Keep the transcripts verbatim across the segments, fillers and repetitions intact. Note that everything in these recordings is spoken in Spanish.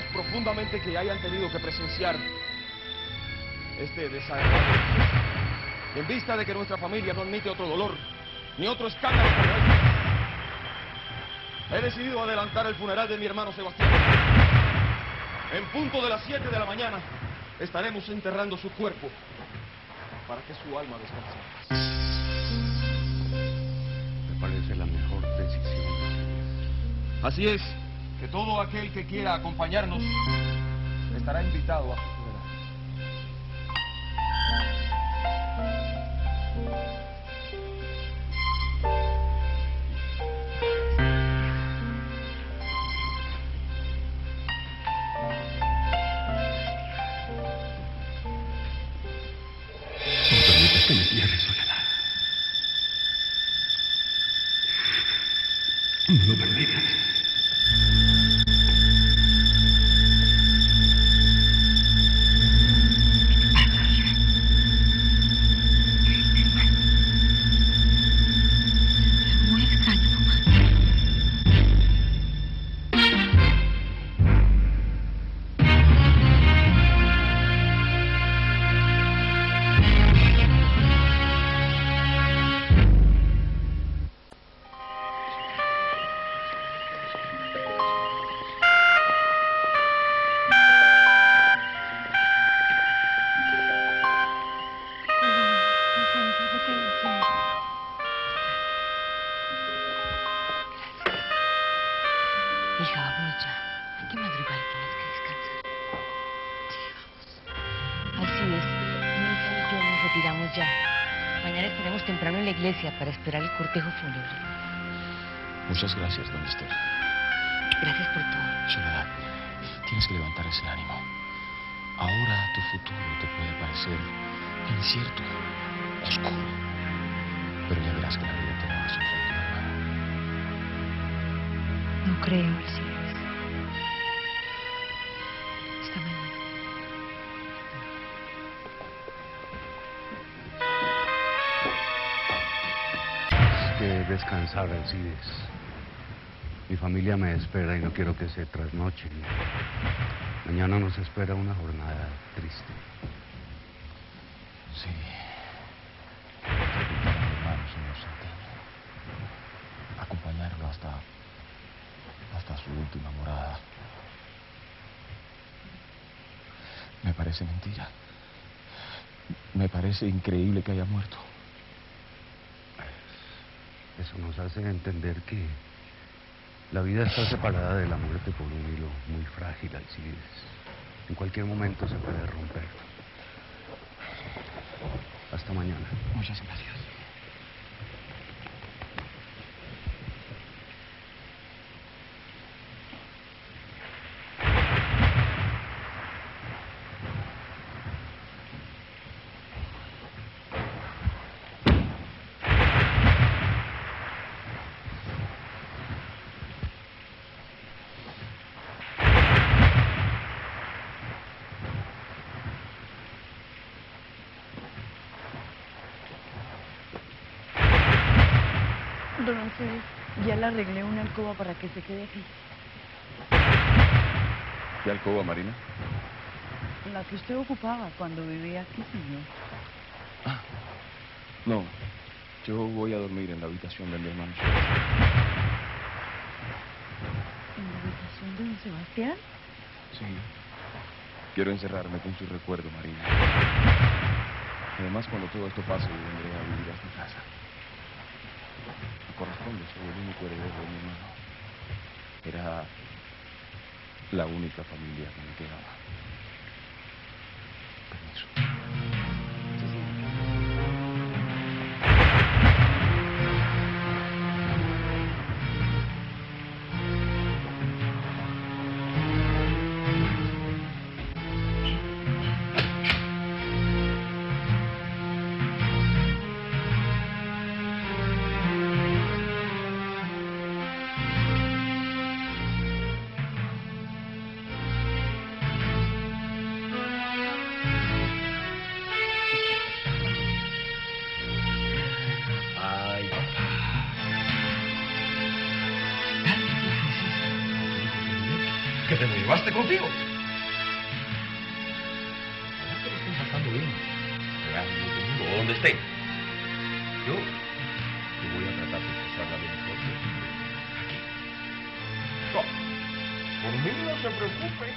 profundamente que hayan tenido que presenciar este desagradable. En vista de que nuestra familia no admite otro dolor, ni otro escándalo como este, he decidido adelantar el funeral de mi hermano Sebastián. En punto de las siete de la mañana, estaremos enterrando su cuerpo para que su alma descanse. Me parece la mejor decisión. Así es, que todo aquel que quiera acompañarnos estará invitado a su funeral. No permitas que me cierres, Soledad. No lo permitas. Muy extraño, mamá. Hija, vámonos ya. Hay que madrugar y tienes que descansar. Sí, vamos. Así es. Mi hija y yo nos retiramos ya. Mañana estaremos temprano en la iglesia para esperar el cortejo fúnebre. Muchas gracias, don Esther. Gracias por todo. Soledad, tienes que levantar ese ánimo. Ahora tu futuro te puede parecer incierto, oscuro, pero ya verás que la vida te va a sonreír, hermano. No creo, Alcides. Hasta mañana. Es que descansar, Alcides. Mi familia me espera y no quiero que se trasnochen. Mañana nos espera una jornada triste. Sí. Invitar a mi hermano, señor Centeno. Acompañarlo hasta... hasta su última morada. Me parece mentira. Me parece increíble que haya muerto. Eso nos hace entender que la vida está separada de la muerte por un hilo muy frágil, Alcides. En cualquier momento se puede romper. Hasta mañana. Muchas gracias. Don Alcides, ya le arreglé una alcoba para que se quede aquí. ¿Qué alcoba, Marina? La que usted ocupaba cuando vivía aquí, señor. Ah, no. Yo voy a dormir en la habitación de mi hermano. ¿En la habitación de don Sebastián? Sí. Quiero encerrarme con su recuerdo, Marina. Además, cuando todo esto pase, vendré a vivir a su casa. Me corresponde ser el único heredero de mi hermano. Era la única familia que me quedaba. Permiso. Sí, señor. que te me llevaste contigo. Ojalá que lo estén pasando bien. Allá en el otro mundo, o donde estén. Yo, yo voy a tratar de pasarla lo mejor posible. Aquí. No, por mí no se preocupe.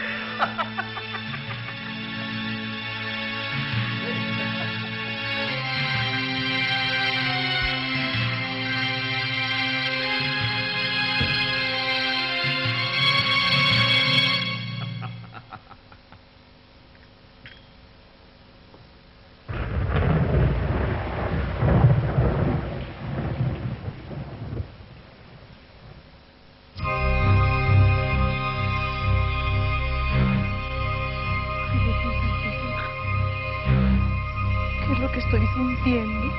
¿Qué es lo que estoy sintiendo?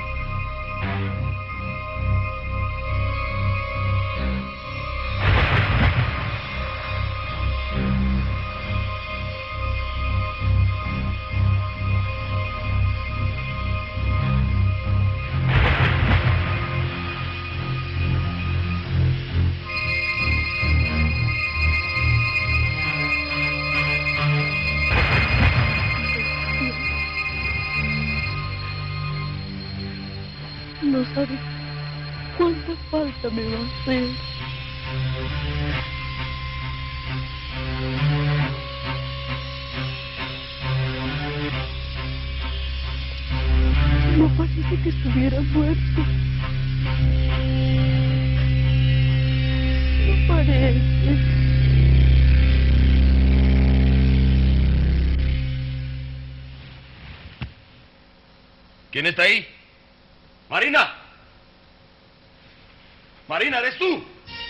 No sabes cuánta falta me va a hacer. No parece que estuviera muerto. No parece. ¿Quién está ahí? ¡Marina! ¡Marina, eres tú!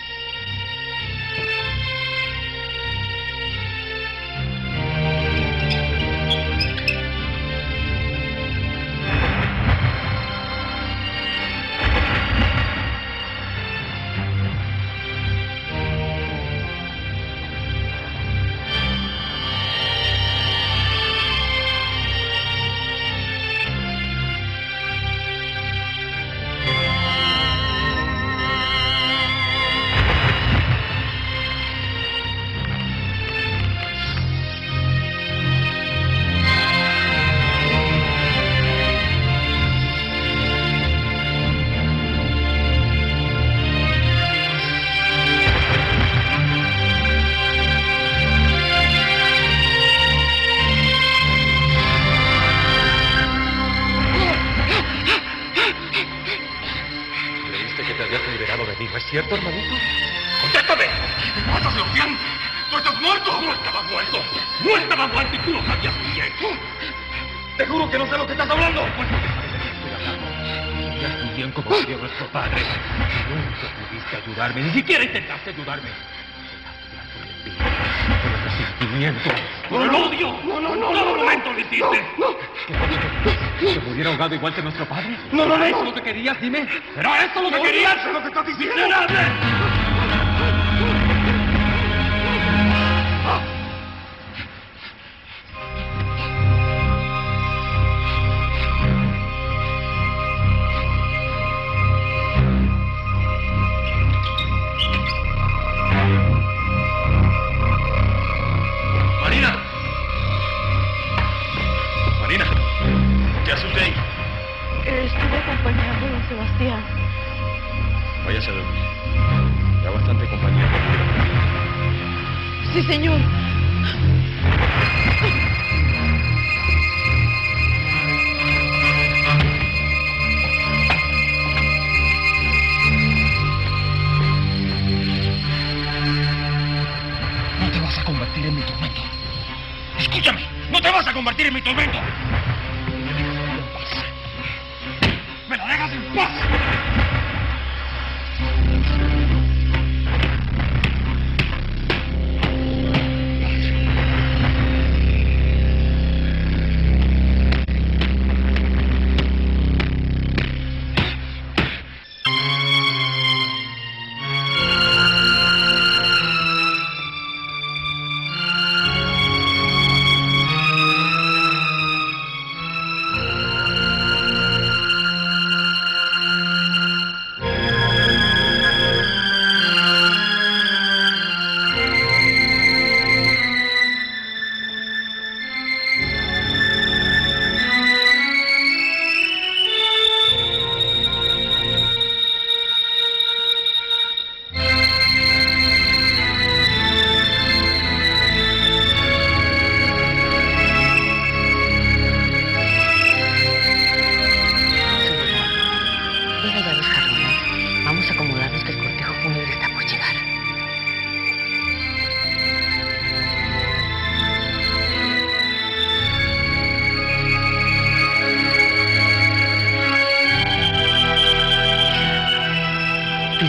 ¿No es cierto, hermanito? ¡Contéstame! ¿Qué te pasa, Sebastián? ¡Tú estás muerto! ¡No estaba muerto! ¡No estaba muerto y tú lo sabías muy bien! ¡Te juro que no sé lo que estás hablando! Pues no sabes de qué estoy hablando. Sabías muy bien cómo murió nuestro padre. Nunca pudiste ayudarme, ni siquiera intentaste ayudarme. Por el resentimiento, por el odio. No, no, no. En todo momento lo hiciste. ¿Que se muriera ahogado igual que nuestro padre? No, no, no. ¿Era eso lo que querías? Dime. ¿Era eso lo que querías? ¿Eso es lo que estás diciendo? ¡Miserable! Sebastián. Váyase a dormir. Ya bastante compañía. Sí, señor. No te vas a convertir en mi tormento. Escúchame, no te vas a convertir en mi tormento. ¡Me la dejas en paz!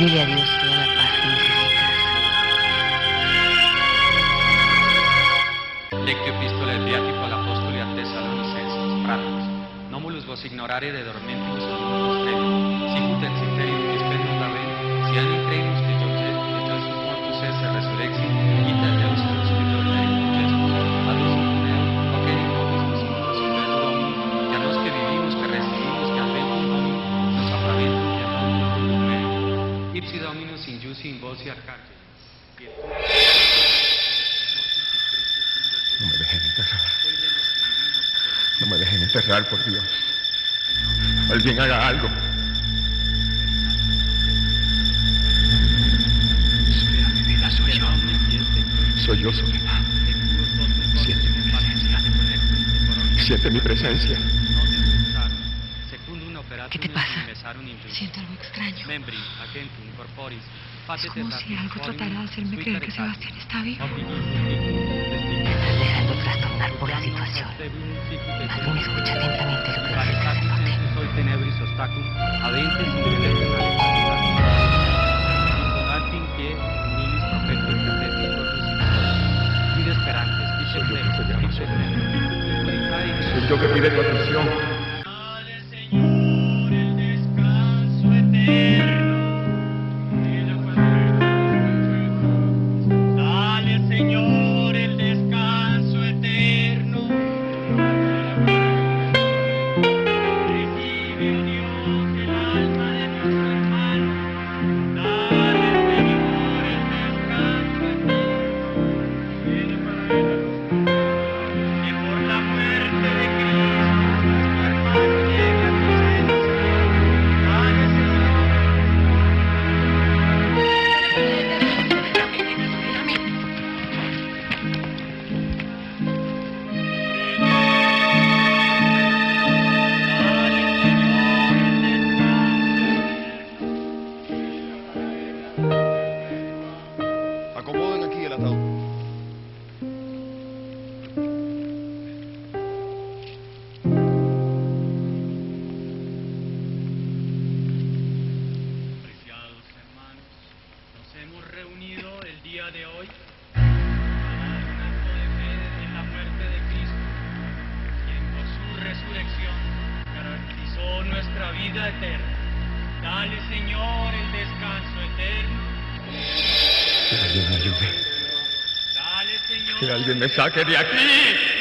Pídele a Dios toda la paz que necesitas. Lectio epistolae beati Paul apostoli a Thessalonicenses, fratres, nomulus vos ignorare de dormentibus omnibus credium, sicut et sinterim dispendum laben, si ani cremus que Iosus mortus esse resurrexit, ita Deus et Spiritus Spiritus gestus, adus infuneo, oceri nobis visimus superno Domini, que a nos que vivimos, que recibimos, que adventum Domini, nos apraventum que adventum Domini, ipsi Dominus injusi in voci arcangeli. No me dejen enterrar. No me dejen enterrar, por Dios. Alguien haga algo. Soledad, mi vida, soy yo. Soy yo, Soledad. Siente mi presencia. Siente mi presencia. ¿Qué te pasa? Siento algo extraño. Es como si algo tratara de hacerme creer que Sebastián está vivo. Te estás dejando trastornar por la situación. Más bien escucha atentamente lo que dice el sacerdote. Soy tenebris ostacum, adentes in delectum alexatum, que nilis profecto interpreti corpus y esperantes, Soy yo que te llama, Soledad. Soy yo que pide tu atención. Dale, Señor, el descanso eterno. Dale, Señor, el descanso eterno. Recibe, oh Dios, el alma de nuestro hermano. Dale, Señor, el descanso eterno. Que por la muerte de Cristo nuestro hermano llegue a tu presencia. Dale, Señor. Acomoden aquí el ataúd. Apreciados hermanos, nos hemos reunido el día de hoy para dar un acto de fe en la muerte de Cristo, quien por su resurrección garantizó nuestra vida eterna. Dale, Señor, el descanso eterno. Que alguien me ayude. Dale, Señor. Que alguien me saque de aquí.